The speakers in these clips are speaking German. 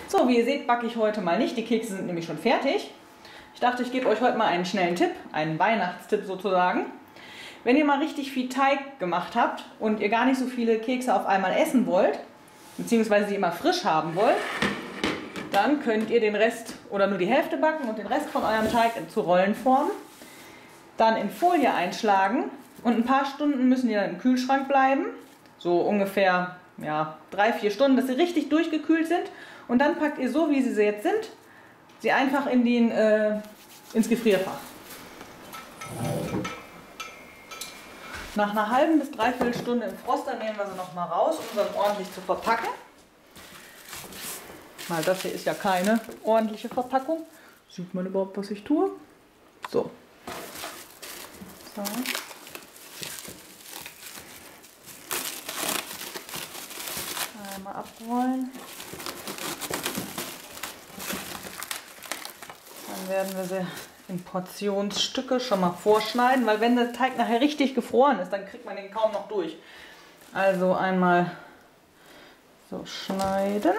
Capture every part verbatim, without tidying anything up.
So, wie ihr seht, backe ich heute mal nicht. Die Kekse sind nämlich schon fertig. Ich dachte, ich gebe euch heute mal einen schnellen Tipp, einen Weihnachtstipp sozusagen. Wenn ihr mal richtig viel Teig gemacht habt und ihr gar nicht so viele Kekse auf einmal essen wollt, beziehungsweise sie immer frisch haben wollt, dann könnt ihr den Rest oder nur die Hälfte backen und den Rest von eurem Teig zu Rollen formen, dann in Folie einschlagen und ein paar Stunden müssen die dann im Kühlschrank bleiben, so ungefähr ja, drei, vier Stunden, dass sie richtig durchgekühlt sind, und dann packt ihr so, wie sie jetzt sind, sie einfach in den, äh, ins Gefrierfach. Nach einer halben bis dreiviertel Stunde im Froster nehmen wir sie nochmal raus, um sie ordentlich zu verpacken. Mal, das hier ist ja keine ordentliche Verpackung. Sieht man überhaupt, was ich tue? So. So. Einmal abrollen. Dann werden wir sie in Portionsstücke schon mal vorschneiden, weil wenn der Teig nachher richtig gefroren ist, dann kriegt man den kaum noch durch. Also einmal so schneiden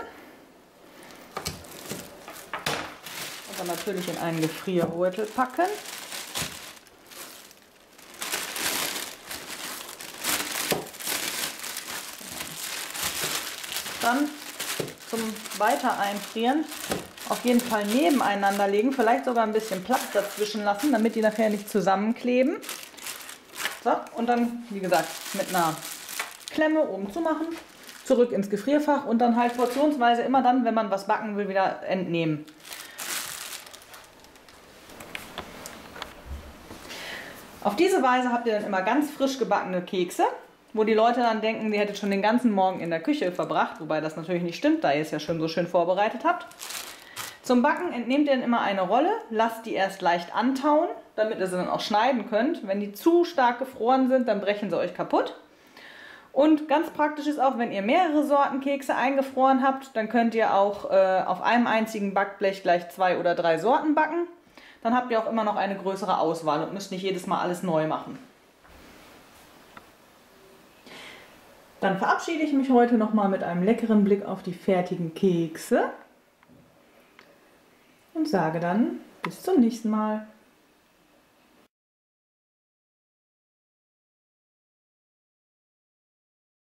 und dann natürlich in einen Gefrierbeutel packen. Dann zum Weiter einfrieren auf jeden Fall nebeneinander legen, vielleicht sogar ein bisschen Platz dazwischen lassen, damit die nachher nicht zusammenkleben. So, und dann, wie gesagt, mit einer Klemme oben zumachen, zurück ins Gefrierfach und dann halt portionsweise immer dann, wenn man was backen will, wieder entnehmen. Auf diese Weise habt ihr dann immer ganz frisch gebackene Kekse, wo die Leute dann denken, ihr hättet schon den ganzen Morgen in der Küche verbracht, wobei das natürlich nicht stimmt, da ihr es ja schon so schön vorbereitet habt. Zum Backen entnehmt ihr dann immer eine Rolle, lasst die erst leicht antauen, damit ihr sie dann auch schneiden könnt. Wenn die zu stark gefroren sind, dann brechen sie euch kaputt. Und ganz praktisch ist auch, wenn ihr mehrere Sorten Kekse eingefroren habt, dann könnt ihr auch äh, auf einem einzigen Backblech gleich zwei oder drei Sorten backen. Dann habt ihr auch immer noch eine größere Auswahl und müsst nicht jedes Mal alles neu machen. Dann verabschiede ich mich heute nochmal mit einem leckeren Blick auf die fertigen Kekse und sage dann bis zum nächsten Mal.